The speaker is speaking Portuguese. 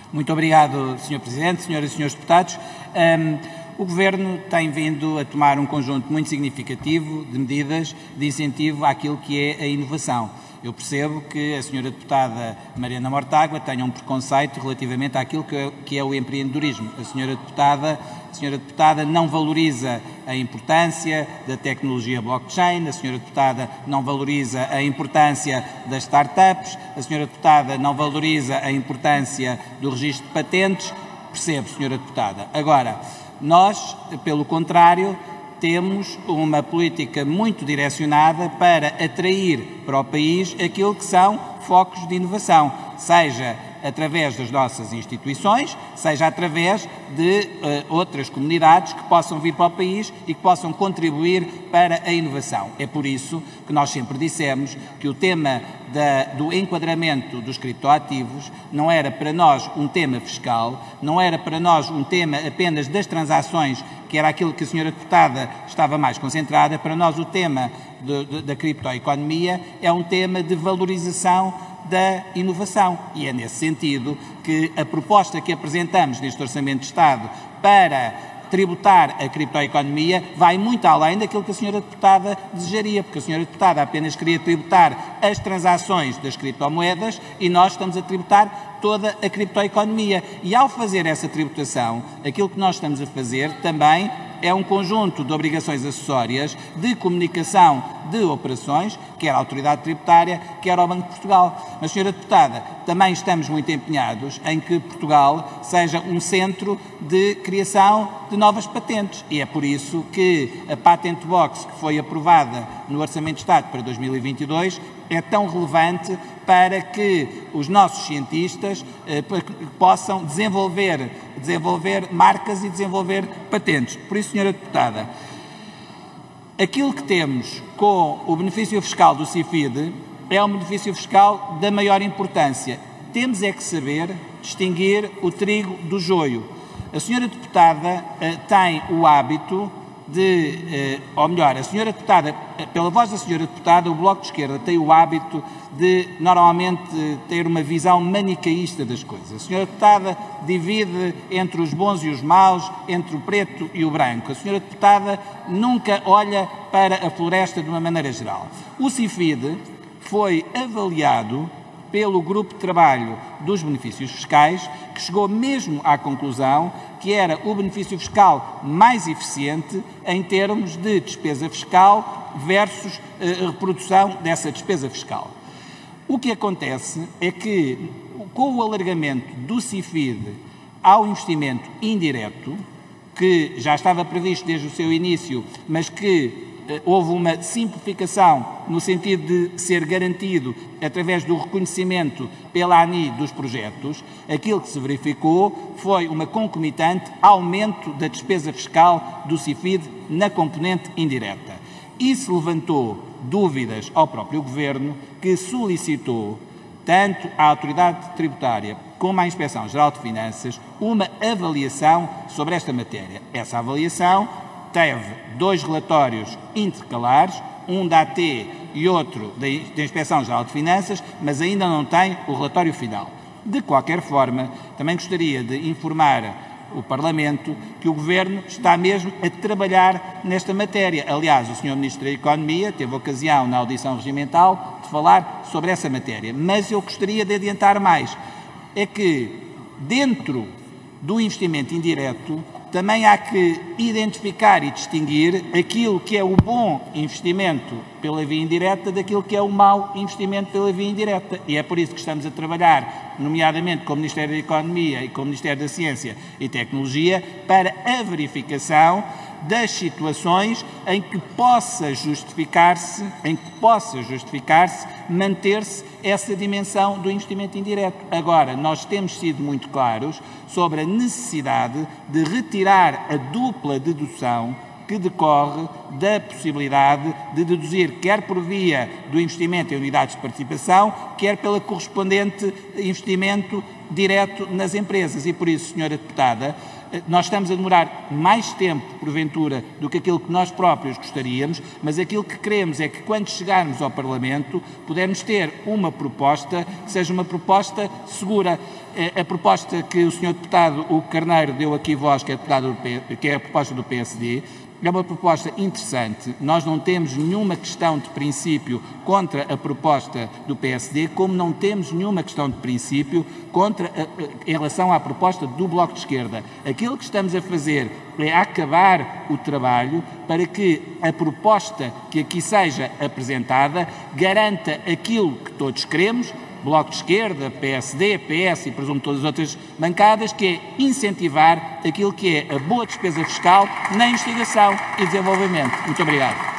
Muito obrigado, Sr. Presidente, Senhoras e Senhores Deputados. O Governo tem vindo a tomar um conjunto muito significativo de medidas de incentivo àquilo que é a inovação. Eu percebo que a Sra. Deputada Mariana Mortágua tenha um preconceito relativamente àquilo que é o empreendedorismo. A Sra. Deputada não valoriza a importância da tecnologia blockchain, a Sra. Deputada não valoriza a importância das startups, a Sra. Deputada não valoriza a importância do registro de patentes. Percebo, Sra. Deputada. Agora, nós, pelo contrário, temos uma política muito direcionada para atrair para o país aquilo que são focos de inovação, seja através das nossas instituições, seja através de outras comunidades que possam vir para o país e que possam contribuir para a inovação. É por isso que nós sempre dissemos que o tema do enquadramento dos criptoativos não era para nós um tema fiscal, não era para nós um tema apenas das transações, que era aquilo que a Sra. Deputada estava mais concentrada. Para nós o tema da criptoeconomia é um tema de valorização da inovação e é nesse sentido que a proposta que apresentamos neste Orçamento de Estado para tributar a criptoeconomia vai muito além daquilo que a Sra. Deputada desejaria, porque a Sra. Deputada apenas queria tributar as transações das criptomoedas e nós estamos a tributar toda a criptoeconomia. E ao fazer essa tributação, aquilo que nós estamos a fazer também é um conjunto de obrigações acessórias de comunicação de operações, quer a Autoridade Tributária, quer ao Banco de Portugal. Mas, Sra. Deputada, também estamos muito empenhados em que Portugal seja um centro de criação de novas patentes. E é por isso que a Patent Box, que foi aprovada no Orçamento de Estado para 2022, é tão relevante para que os nossos cientistas possam desenvolver marcas e desenvolver patentes. Por isso, Sra. Deputada, aquilo que temos com o benefício fiscal do CIFID é um benefício fiscal da maior importância. Temos é que saber distinguir o trigo do joio. A Sra. Deputada tem o hábito ou melhor, a Sra. Deputada, pela voz da Sra. Deputada, o Bloco de Esquerda tem o hábito de, normalmente, ter uma visão manicaísta das coisas. A Sra. Deputada divide entre os bons e os maus, entre o preto e o branco. A Sra. Deputada nunca olha para a floresta de uma maneira geral. O CIFID foi avaliado pelo Grupo de Trabalho dos Benefícios Fiscais, que chegou mesmo à conclusão que era o benefício fiscal mais eficiente em termos de despesa fiscal versus reprodução dessa despesa fiscal. O que acontece é que, com o alargamento do CIFID ao investimento indireto, que já estava previsto desde o seu início, mas que houve uma simplificação no sentido de ser garantido através do reconhecimento pela ANI dos projetos, aquilo que se verificou foi uma concomitante aumento da despesa fiscal do CIFID na componente indireta. Isso levantou dúvidas ao próprio Governo, que solicitou tanto à Autoridade Tributária como à Inspeção-Geral de Finanças uma avaliação sobre esta matéria. Essa avaliação teve 2 relatórios intercalares, um da AT e outro da Inspeção-Geral de Finanças, mas ainda não tem o relatório final. De qualquer forma, também gostaria de informar o Parlamento que o Governo está mesmo a trabalhar nesta matéria. Aliás, o Sr. Ministro da Economia teve ocasião, na audição regimental, de falar sobre essa matéria. Mas eu gostaria de adiantar mais. É que, dentro do investimento indireto, também há que identificar e distinguir aquilo que é o bom investimento pela via indireta daquilo que é o mau investimento pela via indireta. E é por isso que estamos a trabalhar, nomeadamente com o Ministério da Economia e com o Ministério da Ciência e Tecnologia, para a verificação das situações em que possa justificar-se manter-se essa dimensão do investimento indireto. Agora, nós temos sido muito claros sobre a necessidade de retirar a dupla dedução que decorre da possibilidade de deduzir, quer por via do investimento em unidades de participação, quer pelo correspondente investimento direto nas empresas. E por isso, Sra. Deputada, Nós estamos a demorar mais tempo, porventura, do que aquilo que nós próprios gostaríamos, mas aquilo que queremos é que, quando chegarmos ao Parlamento, pudermos ter uma proposta que seja uma proposta segura. A proposta que o Sr. Deputado Hugo Carneiro deu aqui voz, que é a proposta do PSD, é uma proposta interessante. Nós não temos nenhuma questão de princípio contra a proposta do PSD, como não temos nenhuma questão de princípio em relação à proposta do Bloco de Esquerda. Aquilo que estamos a fazer é acabar o trabalho para que a proposta que aqui seja apresentada garanta aquilo que todos queremos, Bloco de Esquerda, PSD, PS e, presumo, todas as outras bancadas, que é incentivar aquilo que é a boa despesa fiscal na investigação e desenvolvimento. Muito obrigado.